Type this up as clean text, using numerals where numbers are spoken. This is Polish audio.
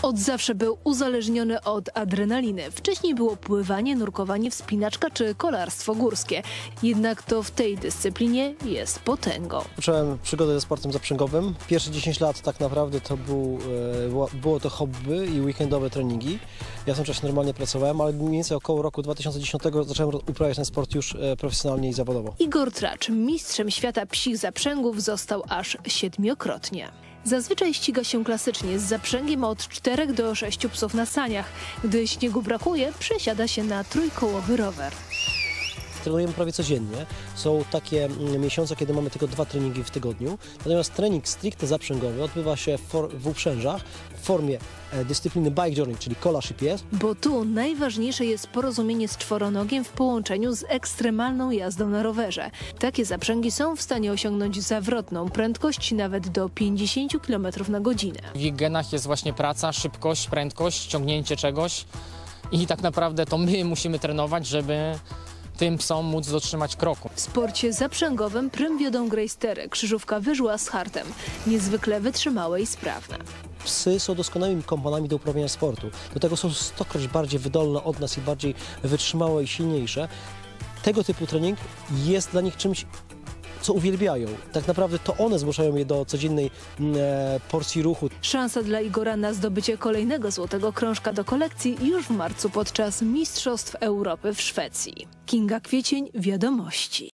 Od zawsze był uzależniony od adrenaliny. Wcześniej było pływanie, nurkowanie, wspinaczka czy kolarstwo górskie. Jednak to w tej dyscyplinie jest potęgą. Zacząłem przygodę ze sportem zaprzęgowym. Pierwsze 10 lat tak naprawdę to było to hobby i weekendowe treningi. Ja w tym czasie normalnie pracowałem, ale mniej więcej około roku 2010 zacząłem uprawiać ten sport już profesjonalnie i zawodowo. Igor Tracz, mistrzem świata psich zaprzęgów, został aż 7-krotnie. Zazwyczaj ściga się klasycznie z zaprzęgiem od 4 do 6 psów na saniach. Gdy śniegu brakuje, przesiada się na trójkołowy rower. Trenujemy prawie codziennie. Są takie miesiące, kiedy mamy tylko 2 treningi w tygodniu. Natomiast trening stricte zaprzęgowy odbywa się w uprzężach w formie dyscypliny bike journey, czyli kolarz i pies. Bo tu najważniejsze jest porozumienie z czworonogiem w połączeniu z ekstremalną jazdą na rowerze. Takie zaprzęgi są w stanie osiągnąć zawrotną prędkość nawet do 50 km na godzinę. W ich genach jest właśnie praca, szybkość, prędkość, ciągnięcie czegoś i tak naprawdę to my musimy trenować, żeby tym psom móc dotrzymać kroku. W sporcie zaprzęgowym prym wiodą grejstery, krzyżówka wyżła z hartem. Niezwykle wytrzymałe i sprawne. Psy są doskonałymi kompanami do uprawiania sportu. Do tego są 100-kroć bardziej wydolne od nas i bardziej wytrzymałe i silniejsze. Tego typu trening jest dla nich czymś, co uwielbiają. Tak naprawdę to one zmuszają je do codziennej porcji ruchu. Szansa dla Igora na zdobycie kolejnego złotego krążka do kolekcji już w marcu podczas Mistrzostw Europy w Szwecji. Kinga Kwiecień, Wiadomości.